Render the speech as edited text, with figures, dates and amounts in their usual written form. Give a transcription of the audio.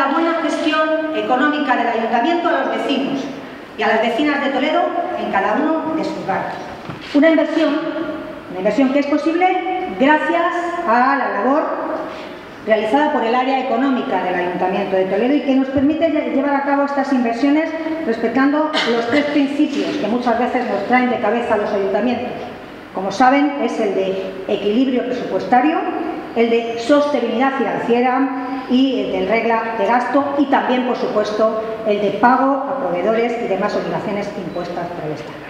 la buena gestión económica del Ayuntamiento a los vecinos y a las vecinas de Toledo en cada uno de sus barrios. Una inversión que es posible gracias a la labor realizada por el área económica del Ayuntamiento de Toledo y que nos permite llevar a cabo estas inversiones respetando los 3 principios que muchas veces nos traen de cabeza a los ayuntamientos. Como saben, es el de equilibrio presupuestario, el de sostenibilidad financiera y el de regla de gasto y también, por supuesto, el de pago a proveedores y demás obligaciones impuestas por el Estado.